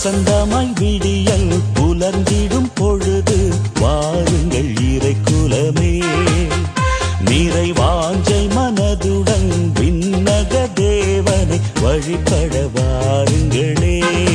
வசந்தமாய் விடியல் புலர்ந்திடும் பொழுது வாருங்கள் இறைக்குலமே. நிறைவாஞ்சை மனதுடன் விண்ணக தேவனை வழிபட வாருங்களே.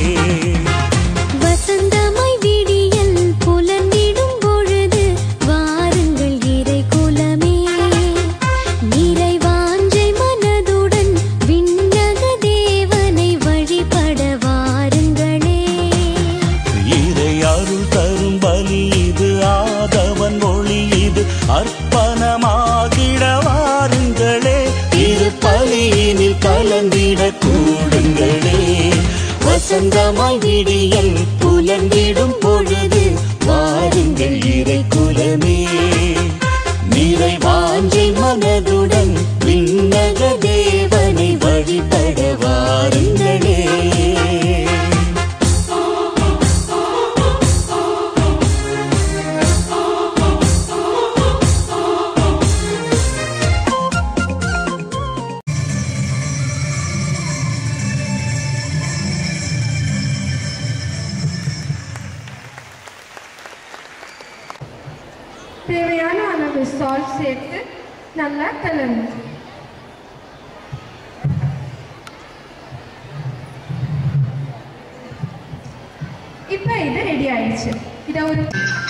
வசந்தமாய் விடியல் புலர்ந்திடும் பொழுது வாருங்கள் இறைக்குலமே. நிறைவாஞ்சை மனதுடன் விண்ணக தேவனை வழிபட வாருங்களே. இறை அருள் தரும் பலி இது, ஆதவன் மொழி இது, அர்ப்பணமாகிட வாருங்களே. இரு பலியினில் கலந்திட கூடுங்களே. வசந்தமாய் விடியல் புலர்ந்திடும் பொழுது வாருங்கள் இறைக்குலமே. நிறைவாஞ்சை மனதுடன் விண்ணக தேவனை வழிபட வாருங்களே. தேவையான அளவு சால்ட் சேர்த்து நல்லா கலந்து இப்போ இது ரெடி ஆயிடுச்சு. இதை ஒரு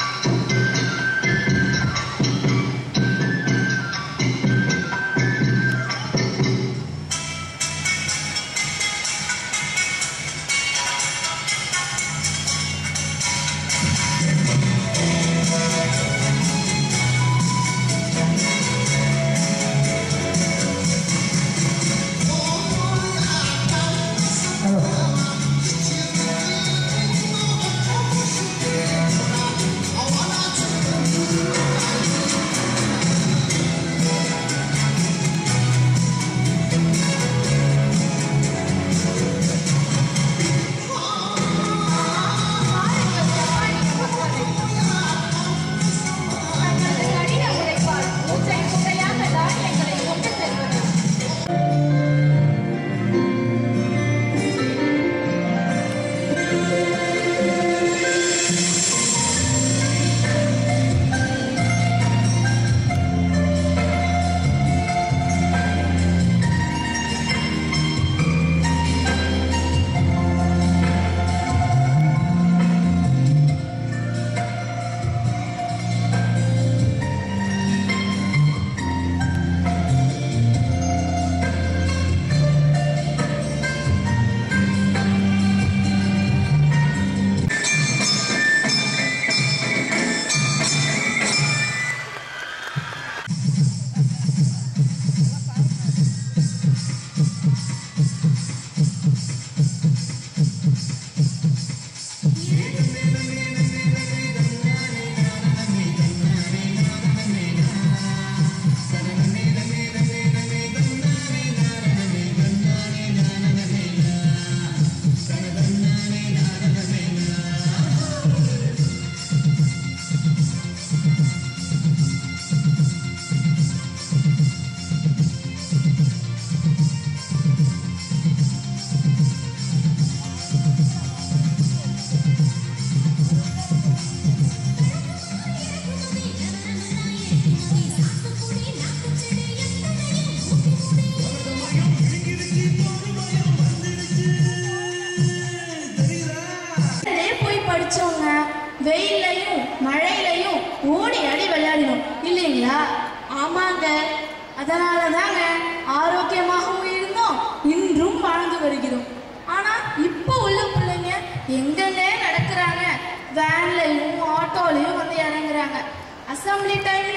வெயிலையும் மழையிலையும் ஓடி ஆடி விளையாடினோம் இல்லைங்களா? ஆமாங்க, அதனால தாங்க ஆரோக்கியமாகவும் இருந்தோம், இன்றும் வாழ்ந்து வருகிறோம். ஆனா இப்போ உள்ள பிள்ளைங்க எங்கன்னே நடக்கிறாங்க, வேன்லையும் ஆட்டோலையும் வந்து இறங்குறாங்க. அசம்பிளி டைம்ல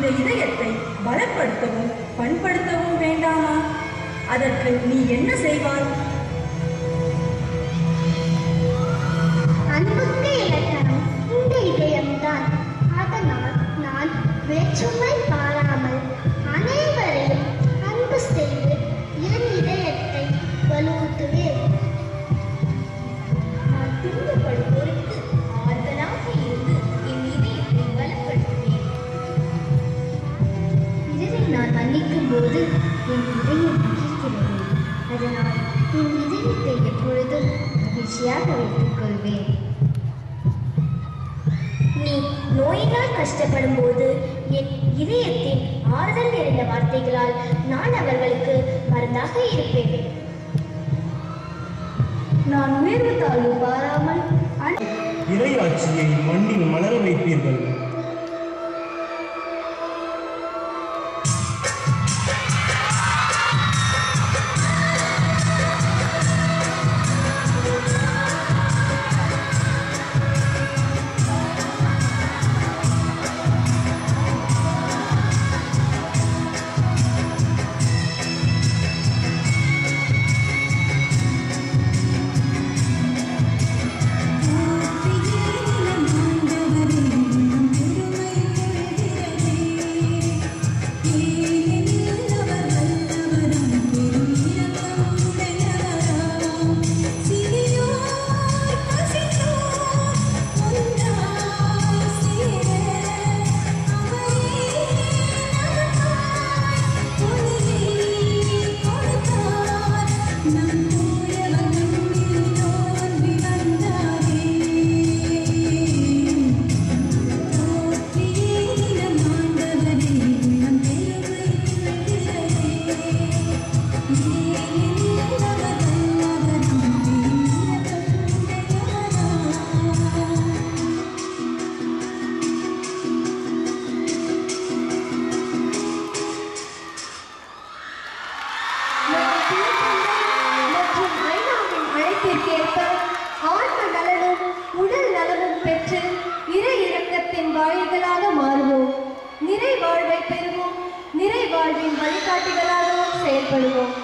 இந்த இதயத்தை பலப்படுத்தவும் பண்படுத்தவும் வேண்டாமா? அதற்கு நீ என்ன செய்வாய்? அன்புக்கு இலக்கணம் இந்த இதயம்தான். அதனால் நான் வேற்றுமை பாராமல் அனைவரையும் அன்பு செய்து என் இதயத்தை வலுவூட்டுவேன். நான் துன்பப்படுவோருக்கு ஆறுதலாக இருந்து என் இதயத்தை பலப்படுத்துவேன். இதனை நான் மன்னிக்கும் போது என் இதயம் மகிழ்கிறது. அதனால் என் இதயத்தை எப்பொழுதும் மகிழ்ச்சியாக வைத்துக் கொள்வேன். நீ நோயினால் கஷ்டப்படும் போது என் இதயத்தின் ஆறுதல் நிறைந்த வார்த்தைகளால் நான் அவர்களுக்கு மருந்தாக இருப்பேன். நான் உயர்வு தாழ்வு பாராமல் இறையாட்சியை மண்ணில் மலர வைப்பீர்கள். வாயில்களாக மாறுவோம். நிறை வாழ்வை பெறுவோம். நிறை வாழ்வின் வழிகாட்டிகளாகவும் செயல்படுவோம்.